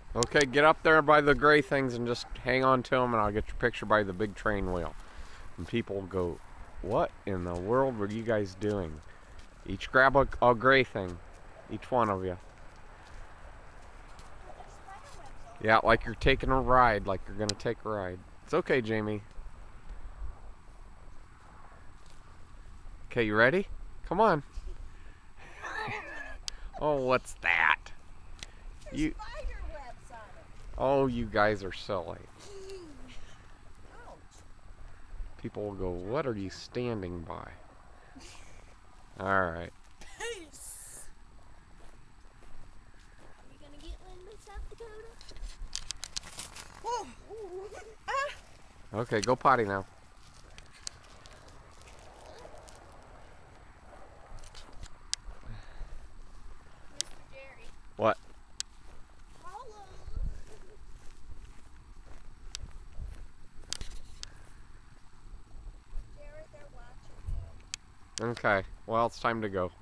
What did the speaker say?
Okay, get up there by the gray things and just hang on to them, and I'll get your picture by the big train wheel. And people will go, what in the world were you guys doing? Each grab a gray thing. Each one of you. Yeah, like you're taking a ride, like you're going to take a ride. It's okay, Jamie. Okay, you ready? Come on. Oh, what's that? You. Oh, you guys are silly. People will go, what are you standing by? Alright. Peace. Are you gonna get one in South Dakota? Okay, go potty now. Mr. Jerry. What? Hello. Jerry, they're watching you. Okay, well, it's time to go.